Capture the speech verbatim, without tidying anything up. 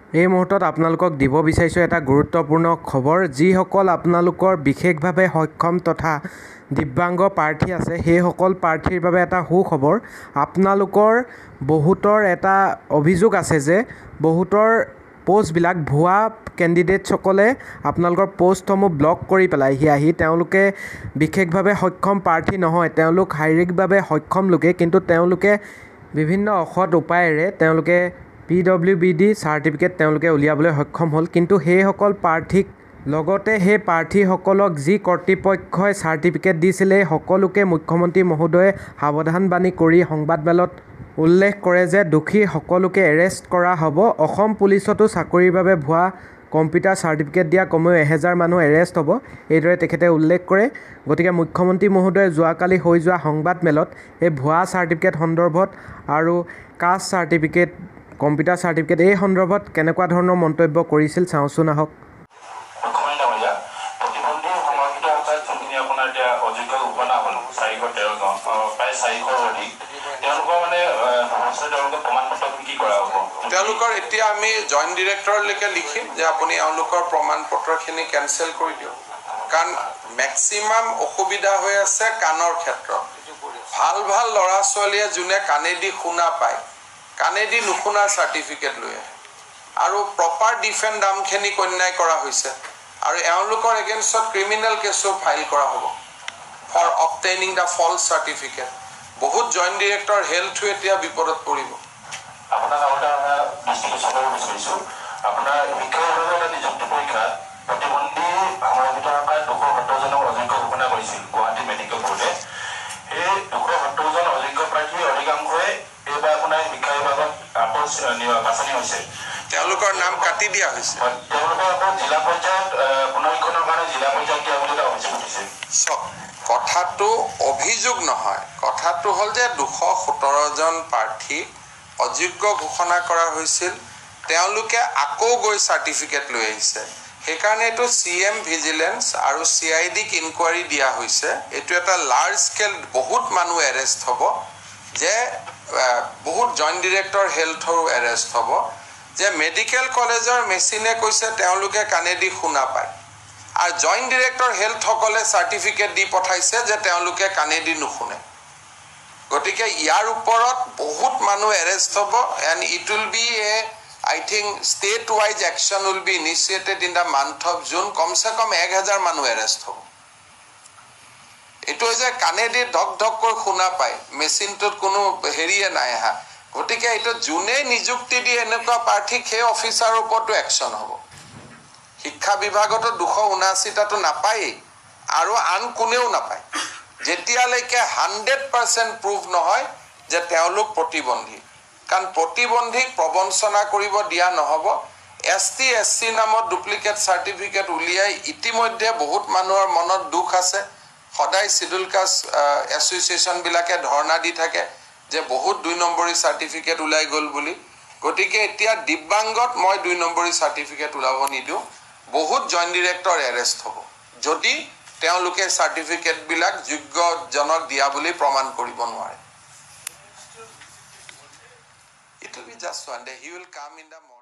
এই মুহূৰ্তত আপোনালোকক দিব বিচাৰিছোঁ এটা গুৰুত্বপূৰ্ণ খবৰ যিসকল আপোনালোকৰ বিশেষভাৱে সক্ষম তথা দিব্যাংগ প্ৰাৰ্থী আছে সেইসকল প্ৰাৰ্থীৰ বাবে এটা সুখবৰ আপোনালোকৰ বহুতৰ এটা অভিযোগ আছে যে বহুতৰ পোষ্টবিলাক ভুৱা কেণ্ডিডেটসকলে আপোনালোকৰ পোষ্টসমূহ ব্লক কৰি পেলাইহি আহি তেওঁলোকে বিশেষভাৱে সক্ষম প্ৰাৰ্থী নহয় তেওঁলোক শাৰীৰিকভাৱে সক্ষম লোকে কিন্তু তেওঁলোকে বিভিন্ন অসৎ উপায়েৰে তেওঁলোকে P W B D certificate তেওঁলোকে উলিয়াবলৈ সক্ষম হ'ল কিন্তু সেইসকল প্ৰাৰ্থীক লগতে সেই প্ৰাৰ্থীসকলক যি কৰ্তৃপক্ষই চাৰ্টিফিকেট দিছিলে সকলোকে মুখ্যমন্ত্ৰী মহোদয়ে সাৱধানবাণী কৰি সংবাদমেলত উল্লেখ কৰে যে দোষী সকলোকে এৰেষ্ট কৰা হ'ব অসম পুলিচতো চাকৰিৰ বাবে ভুৱা কম্পিউটাৰ চাৰ্টিফিকেট দিয়া কমেও এহেজাৰ মানুহ এৰেষ্ট হ'ব এইদৰে তেখেতে উল্লেখ কৰে গতিকে মুখ্যমন্ত্ৰী মহোদয়ে যোৱাকালি হৈ যোৱা সংবাদমেলত এই ভুৱা চাৰ্টিফিকেট সন্দৰ্ভত আৰু কাষ্ট চাৰ্টিফিকেট কম্পিউটাৰ চাৰ্টিফিকেট এই সন্দৰ্ভত কেনেকুৱা ধৰণৰ মন্তব্য কৰিছিল চাওঁচোন আহক তেওঁলোকৰ এতিয়া আমি জইণ্ট ডিৰেক্টৰলৈকে লিখিম যে আপুনি এওঁলোকৰ প্ৰমাণ পত্ৰখিনি কেনচেল কৰি দিয়ক কাৰণ মেক্সিমাম অসুবিধা হৈ আছে কাণৰ ক্ষেত্ৰত ভাল ভাল ল'ৰা ছোৱালীয়ে যোনে কাণেদি শুনা পায় কাণেদি নুশুনা চাৰ্টিফিকেট লৈ আহে আৰু প্ৰপাৰ ডিফেন্স দামখিনি কন্যাই কৰা হৈছে আৰু এওঁলোকৰ এগেইনষ্টত ক্ৰিমিনেল কেছো ফাইল কৰা হ'ব for obtaining the false certificate বহুত জইণ্ট ডিৰেক্টৰ হেল্থো এতিয়া বিপদত পৰিব আপোনাৰ এটা দৃষ্টি চলাব বিচাৰিছোঁ আপোনাৰ শিক্ষা বিভাগৰ নিযুক্তি পৰীক্ষাত প্ৰতিবন্ধী আমাৰ ভিতৰৰ পৰা দুশ সত্তৰজনক অযোগ্য ঘোষণা কৰিছিল গুৱাহাটী মেডিকেল বোৰ্ডে সেই দুশ সত্তৰজন অযোগ্য প্ৰাৰ্থীৰ অধিকাংশই এইবাৰ আপোনাৰ শিক্ষা বিভাগত আকৌ বাছনি হৈছে তেওঁলোকৰ নাম কাটি দিয়া হৈছে তেওঁলোকে আকৌ জিলা পৰ্যায়ত পুনৰীক্ষণৰ কাৰণে জিলা পৰ্যায়ত দিয়া বুলি এটা অভিযোগ উঠিছে কথাটো অভিযোগ নহয় কথাটো হ'ল যে দুশ সোতৰজন প্ৰাৰ্থী অযোগ্য ঘোষণা কৰা হৈছিল তেওঁলোকে আকৌ গৈ চাৰ্টিফিকেট লৈ আহিছে সেইকাৰণে এইটো চি এম ভিজিলেন্স আৰু চি আই ডিক ইনকুৱাৰী দিয়া হৈছে এইটো এটা লাৰ্জ স্কেল বহুত মানুহ এৰেষ্ট হ'ব যে বহুত জইণ্ট ডিৰেক্টৰ হেল্থৰো এৰেষ্ট হ'ব যে মেডিকেল কলেজৰ মেচিনে কৈছে তেওঁলোকে কাণেদি শুনা পায় আৰু জইণ্ট ডিৰেক্টৰ হেল্থসকলে চাৰ্টিফিকেট দি পঠাইছে যে তেওঁলোকে কাণেদি নুশুনে গতিকে ইয়াৰ ওপৰত বহুত মানুহ এৰেষ্ট হ'ব and it will be a I think state wise action will be initiated in the month of June কমচে কম এক হাজাৰ মানুহ এৰেষ্ট হ'ব এইটো যে কাণেদি ধক ধককৈ শুনা পায় মেচিনটোত কোনো হেৰিয়ে নাই আহা গতিকে এইটো যোনে নিযুক্তি দিয়ে এনেকুৱা প্ৰাৰ্থীক সেই অফিচাৰৰ ওপৰতো একশ্যন হ'ব শিক্ষা বিভাগতো দুশ ঊনাশীটাতো নাপায়েই আৰু আন কোনেও নাপায় যেতিয়ালৈকে হাণ্ড্ৰেড পাৰ্চেণ্ট প্ৰুভ নহয় যে তেওঁলোক প্ৰতিবন্ধী কাৰণ প্ৰতিবন্ধীক প্ৰবঞ্চনা কৰিব দিয়া নহ'ব এছ টি এছ চি নামত ডুপ্লিকেট চাৰ্টিফিকেট উলিয়াই ইতিমধ্যে বহুত মানুহৰ মনত দুখ আছে সদায় চিডুল কাষ্ট এছ'চিয়েশ্যনবিলাকে ধৰ্ণা দি থাকে যে বহুত দুই নম্বৰী চাৰ্টিফিকেট ওলাই গ'ল বুলি গতিকে এতিয়া দিব্যাংগত মই দুই নম্বৰী চাৰ্টিফিকেট ওলাব নিদিওঁ বহুত জইণ্ট ডিৰেক্টৰ এৰেষ্ট হ'ব যদি তেওঁলোকে চাৰ্টিফিকেটবিলাক যোগ্যজনক দিয়া বুলি প্ৰমাণ কৰিব নোৱাৰে It will be just one day. He will come in the morning.